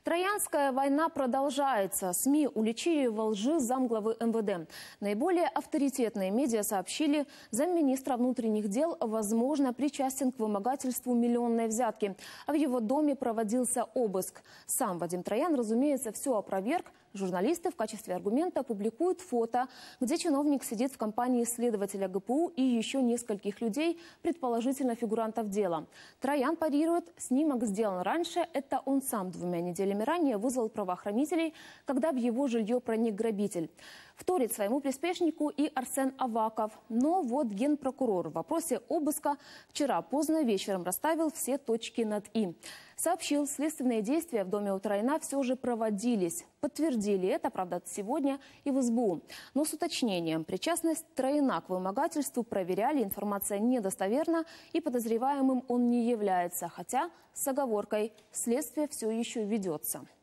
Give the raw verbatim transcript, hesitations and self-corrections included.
Троянская война продолжается. СМИ уличили во лжи замглавы эм вэ дэ. Наиболее авторитетные медиа сообщили, замминистра внутренних дел, возможно, причастен к вымогательству миллионной взятки. А в его доме проводился обыск. Сам Вадим Троян, разумеется, все опроверг. Журналисты в качестве аргумента публикуют фото, где чиновник сидит в компании следователя гэ пэ у и еще нескольких людей, предположительно фигурантов дела. Троян парирует, снимок сделан раньше, это он сам двумя неделями ранее вызвал правоохранителей, когда в его жилье проник грабитель. Вторит своему приспешнику и Арсен Аваков. Но вот генпрокурор в вопросе обыска вчера поздно вечером расставил все точки над «и». Сообщил, следственные действия в доме у Трояна все же проводились. Подтвердили это, правда, сегодня и в эс бэ у. Но с уточнением, причастность Трояна к вымогательству проверяли, информация недостоверна и подозреваемым он не является. Хотя с оговоркой, следствие все еще ведется.